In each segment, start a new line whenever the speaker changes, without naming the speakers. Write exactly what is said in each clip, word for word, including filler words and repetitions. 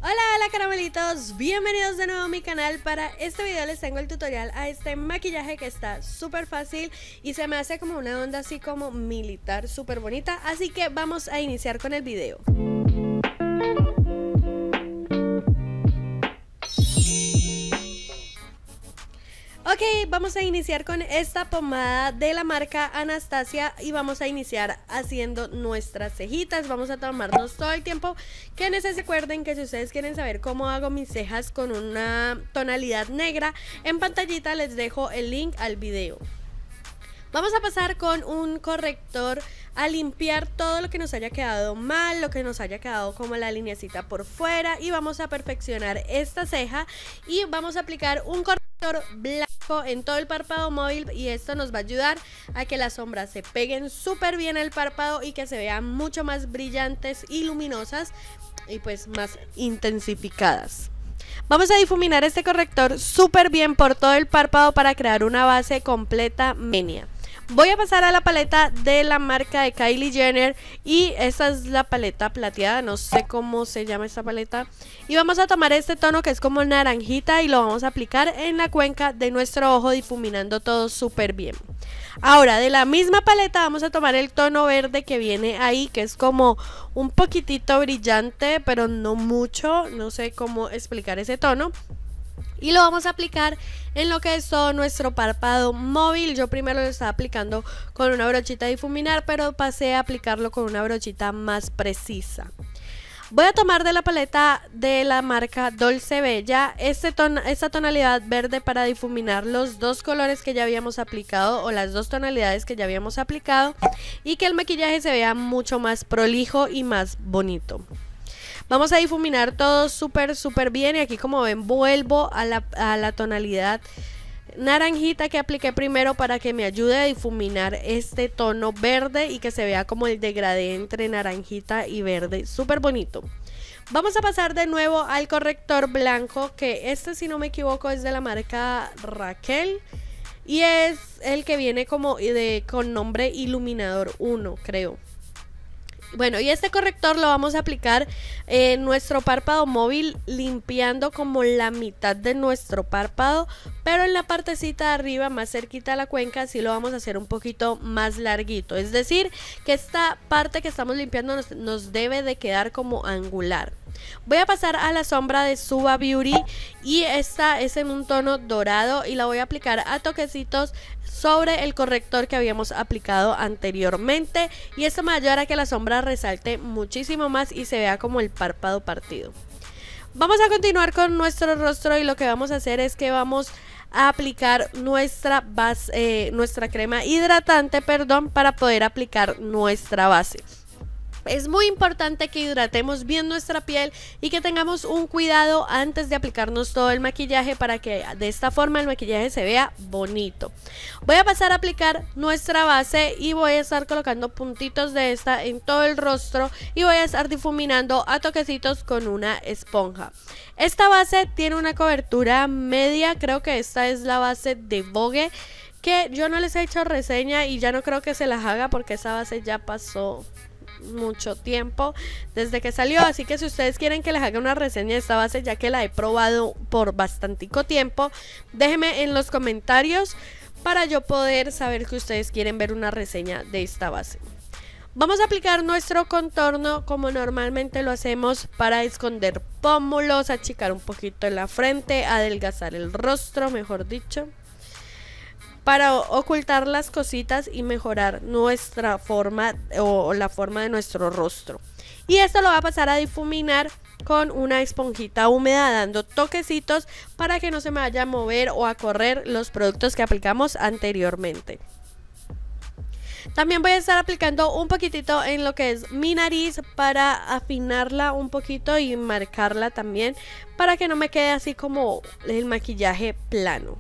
Hola, hola caramelitos, bienvenidos de nuevo a mi canal. Para este video les tengo el tutorial a este maquillaje que está súper fácil y se me hace como una onda así como militar súper bonita, así que vamos a iniciar con el video. Ok, vamos a iniciar con esta pomada de la marca Anastasia y vamos a iniciar haciendo nuestras cejitas. Vamos a tomarnos todo el tiempo que necesiten. Recuerden que si ustedes quieren saber cómo hago mis cejas con una tonalidad negra, en pantallita les dejo el link al video. Vamos a pasar con un corrector a limpiar todo lo que nos haya quedado mal, lo que nos haya quedado como la lineacita por fuera, y vamos a perfeccionar esta ceja y vamos a aplicar un corrector blanco en todo el párpado móvil, y esto nos va a ayudar a que las sombras se peguen súper bien al párpado y que se vean mucho más brillantes y luminosas y pues más intensificadas. Vamos a difuminar este corrector súper bien por todo el párpado para crear una base completa menia. Voy a pasar a la paleta de la marca de Kylie Jenner y esta es la paleta plateada, no sé cómo se llama esta paleta. Y vamos a tomar este tono que es como naranjita y lo vamos a aplicar en la cuenca de nuestro ojo, difuminando todo súper bien. Ahora de la misma paleta vamos a tomar el tono verde que viene ahí, que es como un poquitito brillante pero no mucho, no sé cómo explicar ese tono. Y lo vamos a aplicar en lo que es todo nuestro párpado móvil. Yo primero lo estaba aplicando con una brochita de difuminar, pero pasé a aplicarlo con una brochita más precisa. Voy a tomar de la paleta de la marca Dolce Bella este ton esta tonalidad verde para difuminar los dos colores que ya habíamos aplicado, o las dos tonalidades que ya habíamos aplicado, y que el maquillaje se vea mucho más prolijo y más bonito. Vamos a difuminar todo súper súper bien, y aquí como ven vuelvo a la, a la tonalidad naranjita que apliqué primero para que me ayude a difuminar este tono verde y que se vea como el degradé entre naranjita y verde, súper bonito. Vamos a pasar de nuevo al corrector blanco, que este, si no me equivoco, es de la marca Raquel y es el que viene como de, con nombre Iluminador uno, creo. Bueno, y este corrector lo vamos a aplicar en nuestro párpado móvil, limpiando como la mitad de nuestro párpado, pero en la partecita de arriba, más cerquita a la cuenca, sí lo vamos a hacer un poquito más larguito. Es decir, que esta parte que estamos limpiando nos, nos debe de quedar como angular. Voy a pasar a la sombra de Suba Beauty y esta es en un tono dorado y la voy a aplicar a toquecitos sobre el corrector que habíamos aplicado anteriormente, y esto me va a ayudar a que la sombra resalte muchísimo más y se vea como el párpado partido. Vamos a continuar con nuestro rostro y lo que vamos a hacer es que vamos a aplicar nuestra base, eh, nuestra crema hidratante, perdón, para poder aplicar nuestra base. Es muy importante que hidratemos bien nuestra piel y que tengamos un cuidado antes de aplicarnos todo el maquillaje, para que de esta forma el maquillaje se vea bonito. Voy a pasar a aplicar nuestra base y voy a estar colocando puntitos de esta en todo el rostro y voy a estar difuminando a toquecitos con una esponja. Esta base tiene una cobertura media, creo que esta es la base de Vogue, que yo no les he hecho reseña y ya no creo que se las haga porque esa base ya pasó mucho tiempo desde que salió, así que si ustedes quieren que les haga una reseña de esta base, ya que la he probado por bastantico tiempo, déjenme en los comentarios para yo poder saber que ustedes quieren ver una reseña de esta base. Vamos a aplicar nuestro contorno como normalmente lo hacemos, para esconder pómulos, achicar un poquito la frente, adelgazar el rostro, mejor dicho, para ocultar las cositas y mejorar nuestra forma o la forma de nuestro rostro. Y esto lo va a pasar a difuminar con una esponjita húmeda, dando toquecitos para que no se me vaya a mover o a correr los productos que aplicamos anteriormente. También voy a estar aplicando un poquitito en lo que es mi nariz para afinarla un poquito y marcarla también, para que no me quede así como el maquillaje plano.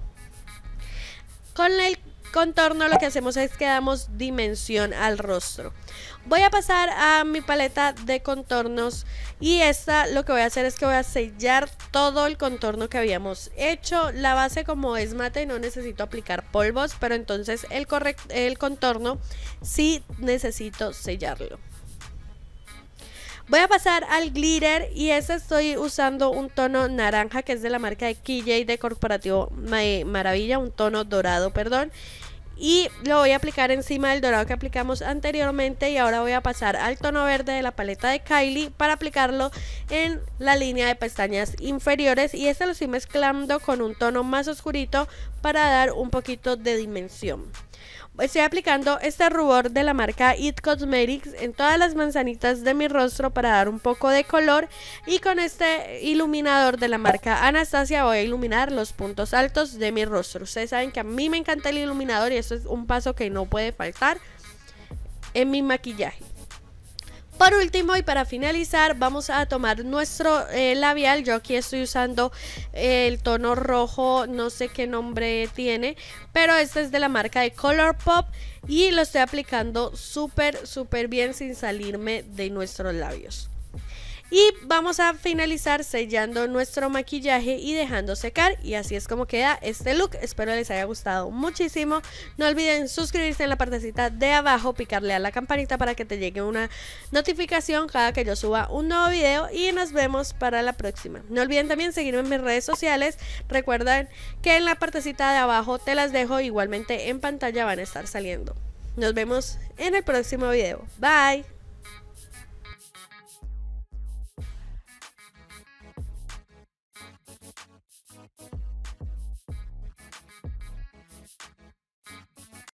Con el contorno lo que hacemos es que damos dimensión al rostro. Voy a pasar a mi paleta de contornos y esta lo que voy a hacer es que voy a sellar todo el contorno que habíamos hecho. La base, como es mate, no necesito aplicar polvos, pero entonces el, el contorno sí necesito sellarlo. Voy a pasar al glitter y este estoy usando un tono naranja que es de la marca de K J de Corporativo Maravilla, un tono dorado, perdón. Y lo voy a aplicar encima del dorado que aplicamos anteriormente y ahora voy a pasar al tono verde de la paleta de Kylie para aplicarlo en la línea de pestañas inferiores y este lo estoy mezclando con un tono más oscurito para dar un poquito de dimensión. Estoy aplicando este rubor de la marca It Cosmetics en todas las manzanitas de mi rostro para dar un poco de color y con este iluminador de la marca Anastasia voy a iluminar los puntos altos de mi rostro. Ustedes saben que a mí me encanta el iluminador y esto es un paso que no puede faltar en mi maquillaje. Por último y para finalizar vamos a tomar nuestro eh, labial. Yo aquí estoy usando eh, el tono rojo, no sé qué nombre tiene, pero este es de la marca de Colourpop y lo estoy aplicando súper súper bien sin salirme de nuestros labios. Y vamos a finalizar sellando nuestro maquillaje y dejando secar y así es como queda este look. Espero les haya gustado muchísimo. No olviden suscribirse en la partecita de abajo, picarle a la campanita para que te llegue una notificación cada que yo suba un nuevo video y nos vemos para la próxima. No olviden también seguirme en mis redes sociales. Recuerden que en la partecita de abajo te las dejo, igualmente en pantalla van a estar saliendo. Nos vemos en el próximo video. Bye.